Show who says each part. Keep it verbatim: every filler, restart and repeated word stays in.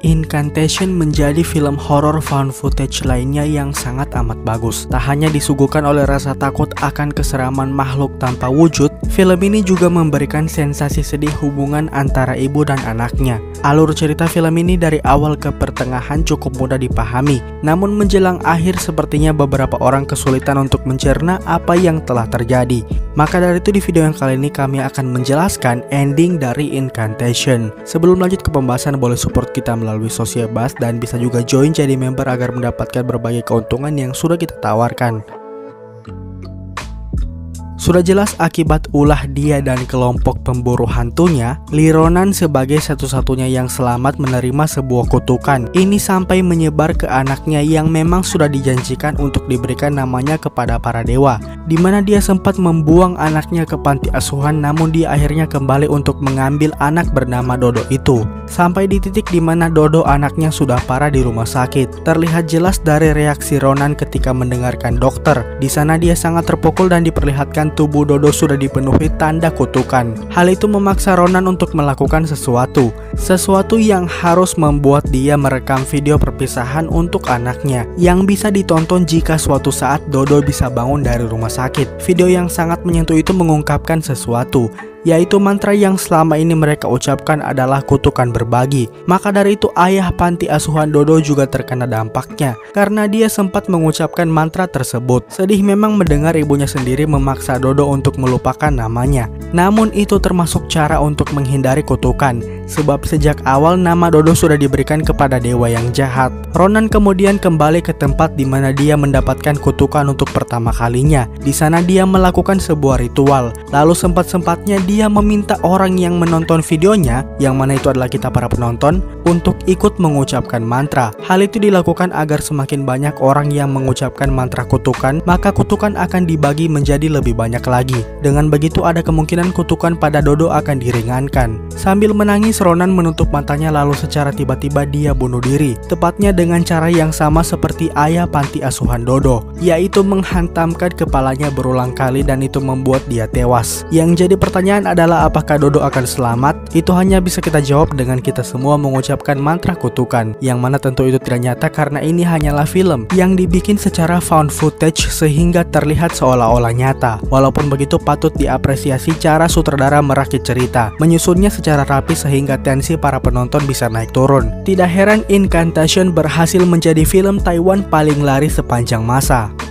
Speaker 1: Incantation menjadi film horor found footage lainnya yang sangat amat bagus. Tak hanya disuguhkan oleh rasa takut akan keseraman makhluk tanpa wujud, film ini juga memberikan sensasi sedih hubungan antara ibu dan anaknya. Alur cerita film ini dari awal ke pertengahan cukup mudah dipahami, namun menjelang akhir sepertinya beberapa orang kesulitan untuk mencerna apa yang telah terjadi. Maka dari itu di video yang kali ini kami akan menjelaskan ending dari Incantation. Sebelum lanjut ke pembahasan, boleh support kita melalui Sosial Bas dan bisa juga join jadi member agar mendapatkan berbagai keuntungan yang sudah kita tawarkan. Sudah jelas akibat ulah dia dan kelompok pemburu hantunya, Lee Ronan sebagai satu-satunya yang selamat menerima sebuah kutukan. Ini sampai menyebar ke anaknya yang memang sudah dijanjikan untuk diberikan namanya kepada para dewa, di mana dia sempat membuang anaknya ke panti asuhan, namun dia akhirnya kembali untuk mengambil anak bernama Dodo itu. Sampai di titik di mana Dodo anaknya sudah parah di rumah sakit. Terlihat jelas dari reaksi Ronan ketika mendengarkan dokter. Di sana dia sangat terpukul dan diperlihatkan tubuh Dodo sudah dipenuhi tanda kutukan. Hal itu memaksa Ronan untuk melakukan sesuatu. Sesuatu yang harus membuat dia merekam video perpisahan untuk anaknya, yang bisa ditonton jika suatu saat Dodo bisa bangun dari rumah sakit. Video yang sangat menyentuh itu mengungkapkan sesuatu, yaitu mantra yang selama ini mereka ucapkan adalah kutukan berbagi. Maka dari itu ayah panti asuhan Dodo juga terkena dampaknya karena dia sempat mengucapkan mantra tersebut. Sedih memang mendengar ibunya sendiri memaksa Dodo untuk melupakan namanya. Namun itu termasuk cara untuk menghindari kutukan, sebab sejak awal nama Dodo sudah diberikan kepada dewa yang jahat. Ronan kemudian kembali ke tempat di mana dia mendapatkan kutukan untuk pertama kalinya. Di sana dia melakukan sebuah ritual, lalu sempat-sempatnya dia Dia meminta orang yang menonton videonya, yang mana itu adalah kita para penonton, untuk ikut mengucapkan mantra. Hal itu dilakukan agar semakin banyak orang yang mengucapkan mantra kutukan, maka kutukan akan dibagi menjadi lebih banyak lagi. Dengan begitu ada kemungkinan kutukan pada Dodo akan diringankan. Sambil menangis, Ronan menutup matanya lalu secara tiba-tiba dia bunuh diri. Tepatnya dengan cara yang sama seperti ayah panti asuhan Dodo, yaitu menghantamkan kepalanya berulang kali dan itu membuat dia tewas. Yang jadi pertanyaan adalah apakah Dodo akan selamat? Itu hanya bisa kita jawab dengan kita semua mengucapkan mantra kutukan, yang mana tentu itu tidak nyata karena ini hanyalah film yang dibikin secara found footage sehingga terlihat seolah-olah nyata. Walaupun begitu patut diapresiasi cara sutradara merakit cerita, menyusunnya secara rapi sehingga tensi para penonton bisa naik turun. Tidak heran Incantation berhasil menjadi film Taiwan paling laris sepanjang masa.